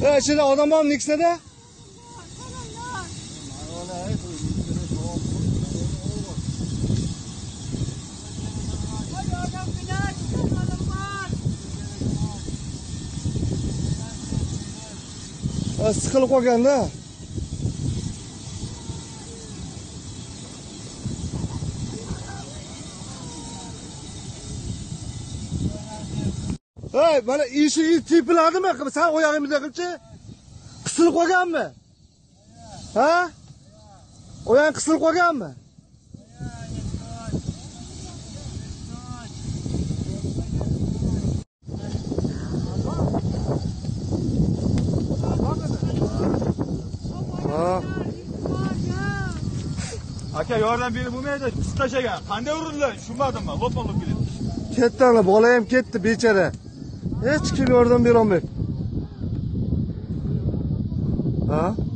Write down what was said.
ichida odam bormi neksada? Siqilib qolganda. Hey, mana eshigi tepiladimi? Sen oyog'ingizga qilchi. Qisilib qolganmi? Ha? Oyog'ing qisilib qolganmi? Aka yordam berib bo'lmaydi, pis tashagan. Qanday urildi? Tushunmadimmi? Lopolib keldi. Ketdi, bola ham ketdi, bechara. Hech kim yordam bera olmaydi. Ha?